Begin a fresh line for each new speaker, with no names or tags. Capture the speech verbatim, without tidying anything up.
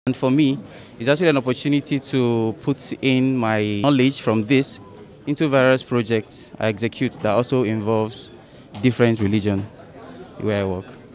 And for me, it's actually an opportunity to put in my knowledge from this into various projects I execute that also involves different religion where I work.